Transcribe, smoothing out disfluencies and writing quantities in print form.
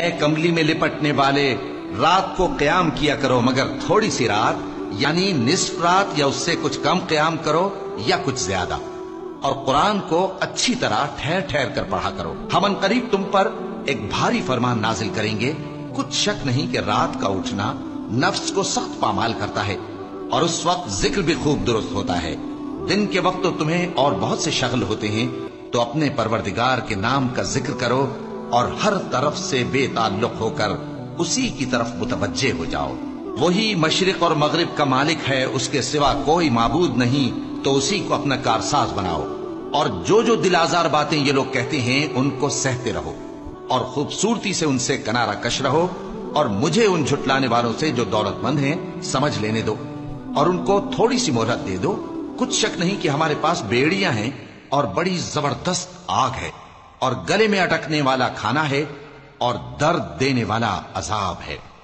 اے کملی میں لپٹنے والے، رات کو قیام کیا کرو مگر تھوڑی سی رات، یعنی نصف رات یا اس سے کچھ کم قیام کرو یا کچھ زیادہ، اور قرآن کو اچھی طرح ٹھہر ٹھہر کر پڑھا کرو۔ ہم ان قریب تم پر ایک بھاری فرمان نازل کریں گے، کچھ شک نہیں کہ رات کا اٹھنا نفس کو سخت پامال کرتا ہے، اور اس وقت ذکر بھی خوب درست ہوتا ہے۔ دن کے وقت تو تمہیں اور بہت سے شغل ہوتے ہیں، تو اپنے پروردگار کے نام کا ذکر کرو اور ہر طرف سے بے تعلق ہو کر اسی کی طرف متوجہ ہو جاؤ۔ وہی مشرق اور مغرب کا مالک ہے، اس کے سوا کوئی معبود نہیں، تو اسی کو اپنا کارساز بناؤ۔ اور جو دل آزار باتیں یہ لوگ کہتے ہیں ان کو سہتے رہو، اور خوبصورتی سے ان سے کنارہ کش رہو، اور مجھے ان جھٹلانے والوں سے جو دولت مند ہیں سمجھ لینے دو، اور ان کو تھوڑی سی مہلت دے دو۔ کچھ شک نہیں کہ ہمارے پاس بیڑیاں ہیں اور بڑی زبردست آگ ہے، اور گلے میں اٹکنے والا کھانا ہے اور درد دینے والا عذاب ہے۔